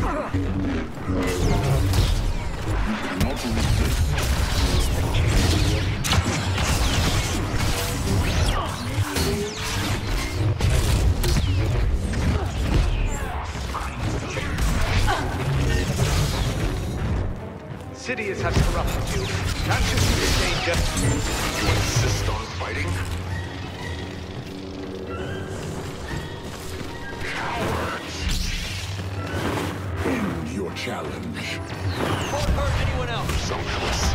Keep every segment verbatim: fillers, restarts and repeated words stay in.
Sidious has corrupted you. Can't you see the danger? You insist on fighting? Cowards. End your challenge. Won't hurt anyone else. Presumptuous.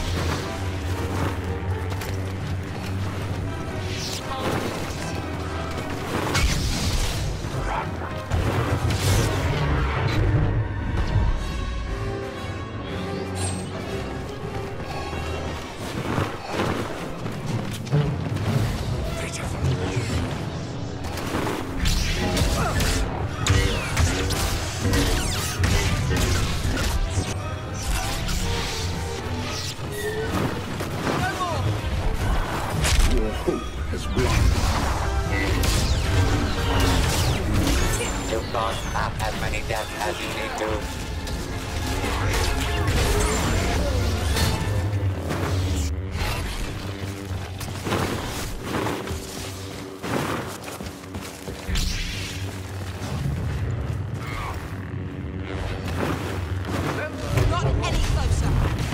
You've gone half as many deaths as you need to. Not any closer.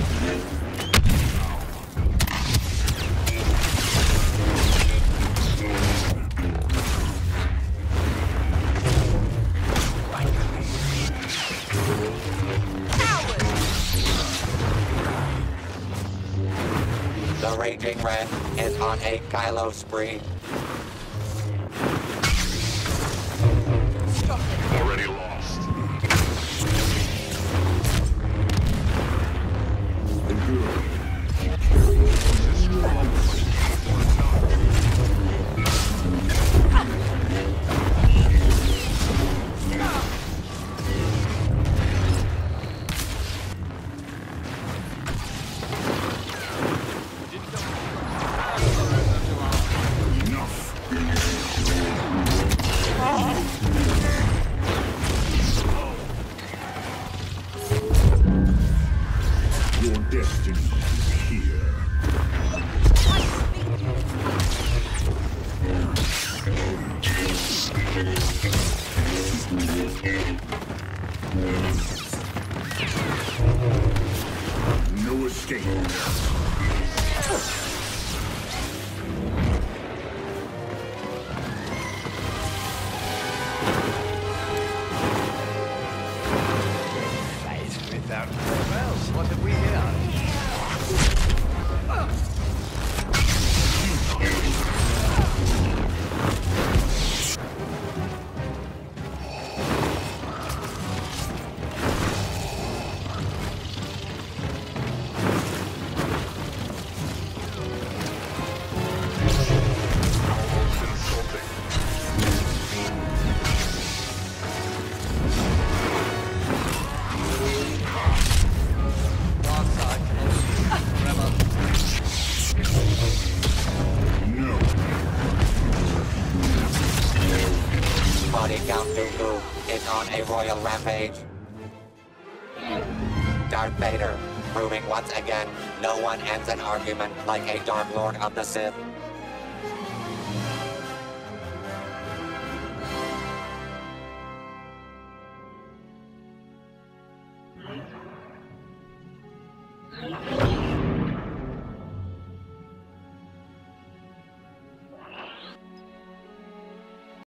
The Raging Red is on a Kylo spree. Stop it. Already lost. The good. Your destiny is here. No escape. Without farewells, what have we here? Body Count Dooku is on a royal rampage. Darth Vader, proving once again, no one ends an argument like a Dark Lord of the Sith.